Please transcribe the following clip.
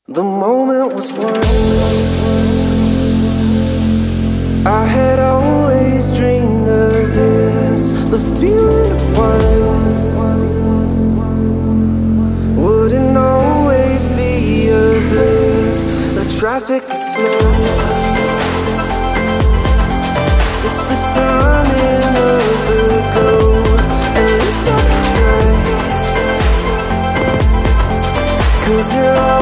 The moment was one I had always dreamed of this. The feeling of one wouldn't always be a bliss. The traffic is slow, it's the timing of the go. And let's not try, 'cause you're all